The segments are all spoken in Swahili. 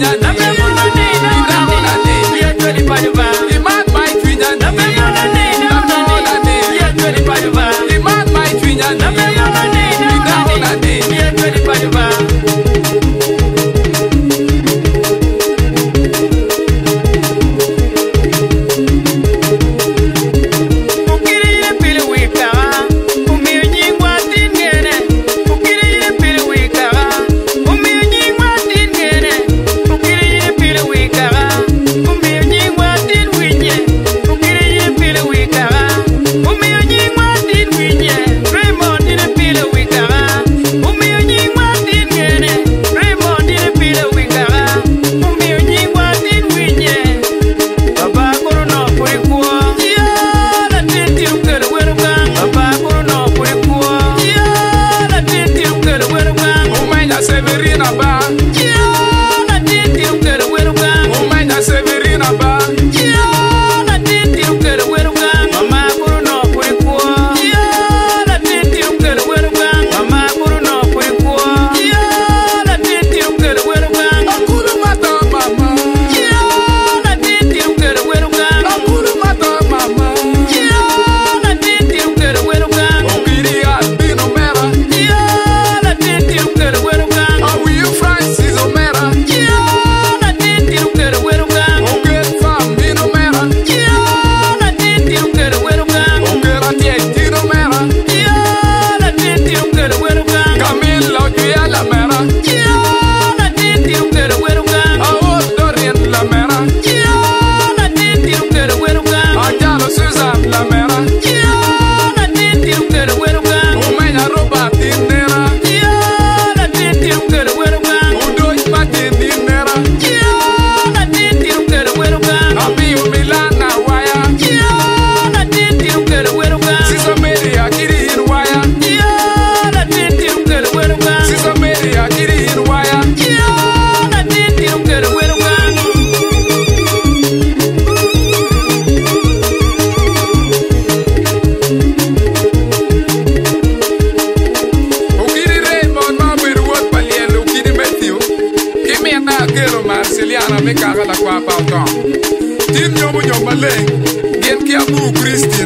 Nyom Pa Christine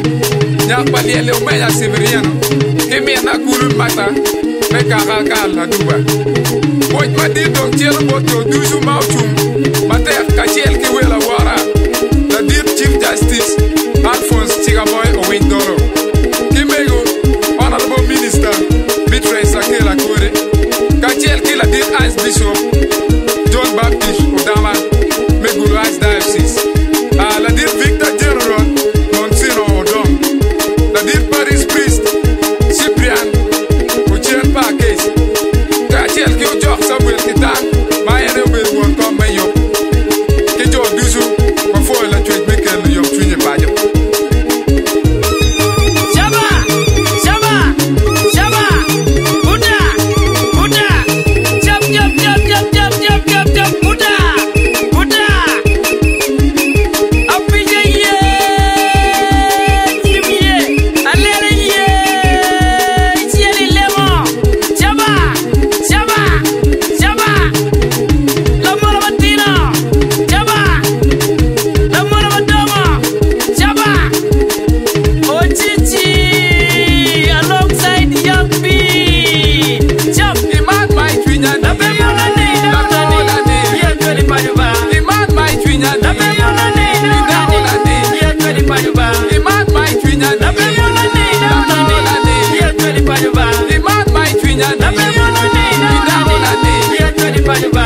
Abur que me na kuru mata me kaga la duba boy ma di donc tiel boto duzu mautum mater kachiel ki wela wara la deep chief justice Alphonse Chigaboy Owindoro Kimego honorable minister Bitre Sakela Kore kachiel ki la deep archbishop John Baptist Odama Meguru Archdiocese la deep Victor General Monsino Odom la deep Paris priest Cyprian Uchien Pakes kachiel ki ujox Samuel Titan mayere ubel won kom mayo ki jo dusu ko fo la chwe mekel yo tuñe bajo Bye.